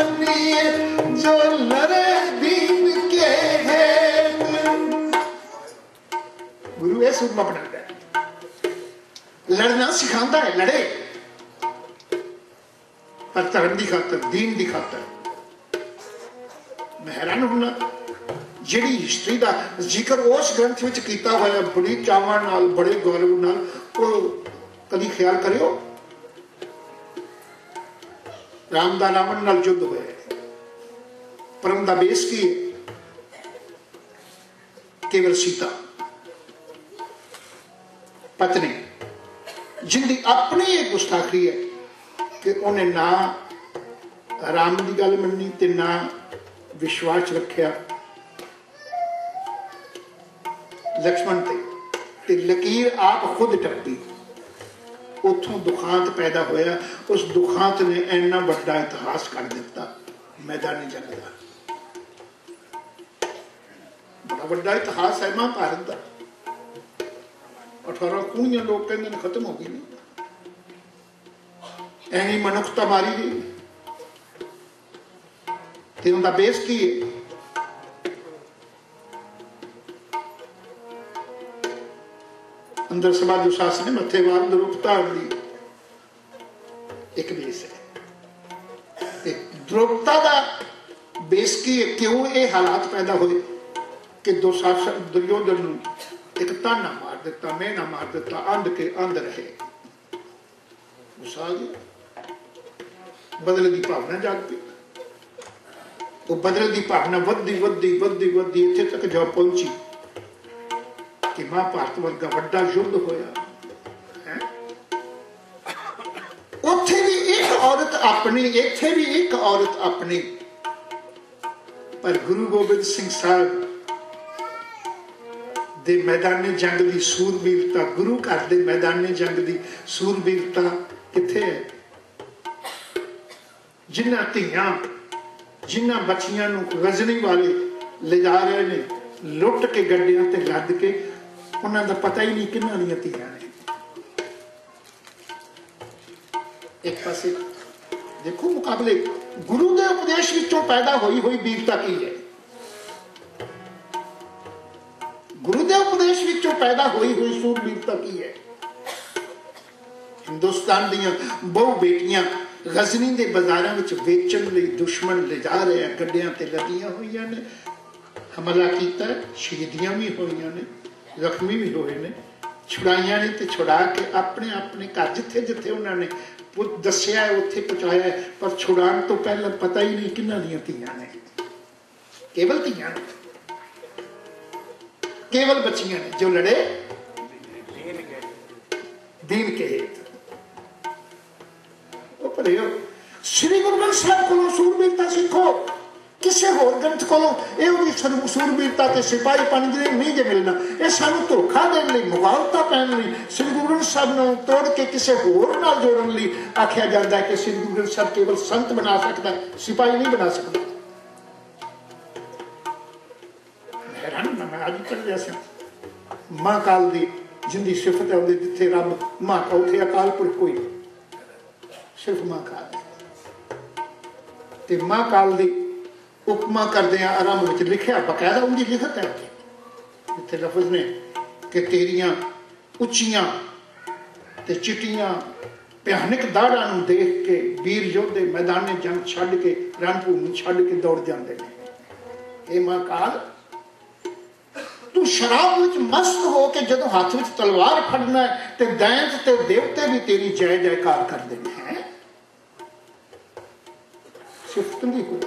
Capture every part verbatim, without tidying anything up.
मानिए जो लड़े दीन के हेत। गुरु ये सूरमा बनाता है, लड़ना सिखाता है, लड़े पर धर्म की खातर, दीन की खातर। मैं हैरान होना जिहड़ी हिस्टरी का जिक्र उस ग्रंथ विच कीता होया बड़ी चावां नाल, बड़े गौरव नाल, वो कभी ख्याल करियो राम दा रावण नाल युद्ध होया, परम दा बेस की केवल सीता पत्नी जिंदी अपनी एक गुस्ताखी है कि उन्हें ना राम की गल मन्नी ते ना विश्वास रखिया लक्ष्मण ते, ते लकीर आप खुद टपी। उथों दुखांत पैदा होया, उस दुखांत ने इन्ना बड़ा इतिहास कर दिता मैदानी जंग का। बड़ा बड़ा इतिहास है महाभारत का। अठारह कूणियां लोग कहते खत्म हो गई, ऐनी मनुखता मारी गई। ते उनका बेस की है? अंदर सभा दुशासन है, मथे वाल द्रुपता एक बेस है। द्रुपता का बेस की क्यों ये हालात पैदा हुए कि दुशासन दुर्योधन एक ताना मार दिता, मेना मार दिता, अंध के अंध रहे। बदले की भावना जाग पी, वो बदले की भावना वधी वधी वधी वधी इत्थे तक जा पहुंची कि महाभारत वर्गा वड्डा युद्ध होया है। उत्थे भी एक औरत अपनी, इत्थे भी एक औरत अपनी, पर गुरु गोबिंद सिंह साहब दे मैदानी जंग दी सूरबीरता, गुरु घर दे मैदानी जंग दी सूरबीरता किथे है? जिन्हां धीआं जिन्हां बच्चियां नूं गजनी वाले ले जा रहे ने लुट के गड्डियां ते लद के, उन्हां दा पता ही नहीं किन्हां दीयां धीआं ने। एक पासे देखो मुकाबले गुरु के उपदेश विचों पैदा हुई हुई वीरता की है। गुरु के उपदेश विचों पैदा हुई हुई सूरबीरता की है। हिंदुस्तान दीयां बहु बेटियां गजनी के बाजारों में वेचन लई दुश्मन ले जा रहे हैं, गड्डियां ते लदियां हुई ने, हमला किया, शहीदियां भी हुई ने, जख्मी भी हुए ने, छुड़ाइया ने ते छुड़ा के अपने अपने घर जिथे जिथे उन्होंने दसिया उत्थे पहुंचाया। पर छुड़ाने तो पहले पता ही नहीं किन्हां दीयां धीआं ने, केवल धीआं ने, केवल बच्चियां ने जो लड़े दीन के हेत। श्री गुरु ग्रंथ साहब को सूरबीरता सीखो, किसी होर ग्रंथ को सूरबीरता के सिपाही पंजरे नहीं जे मिलना। यह सानू धोखा देने लई, मुगालता पैन लई श्री गुरु ग्रंथ साहब नूं तोड़ के किसी होर नाल जोड़न लई आख्या जाता है कि श्री गुरु ग्रंथ साहब केवल संत बना सकता है, सिपाही नहीं बना सकता। हैरान मैं अज पढ़ लिया सी महाकाल दी जिंदी सिफत है, जिथे रब महाकाल उथे अकाल पुरख कोई सिर्फ महाकाल ते महाकाल दी उपमा करदे आरंभ में लिखा बकायदा उनकी लिखत है जिथे लफज ने कि तेरियां उच्चियां ते चिट्टियां भयानक दाढ़ां नूं देख के वीर योद्धे मैदाने जंग छड्ड के रणभूमि छड्ड के दौड़ जाते हैं। हे महाकाल तू शराब विच मस्त हो के जदों हाथ विच तलवार फड़ना है ते दैंत ते देवते भी तेरी जय जयकार करते हैं। सिफत नहीं हुई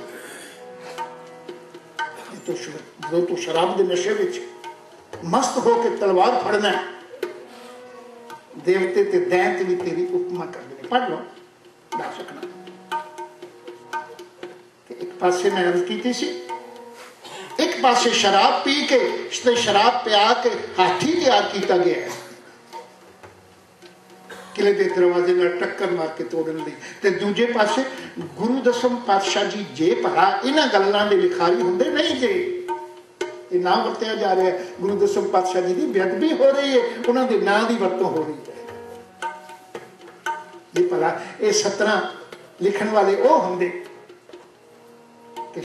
तो जो तू शराब के नशे विच मस्त हो के तलवार फड़ना है, देवते ते दैंत भी तेरी उपमा करते हैं। पढ़ लो ला सकना। एक पासे मैं अर्ज की सी, एक पासे शराब पी के शराब पिया के हाथी तैयार किया गया है किले के दरवाजे में टक्कर मार के तोड़न लई, ते दूजे पासे गुरु दसम पातशाह जी जे भला इन्हां गल्लां दे लिखारी हुंदे नहीं जे ये नाम वरत्या जा रहा है। गुरु दसम पातशाह जी की बेअदबी हो रही है, उन्हां दे नाम की वरतों हो रही है। ये भला ये सत्रह लिखण वाले वो हुंदे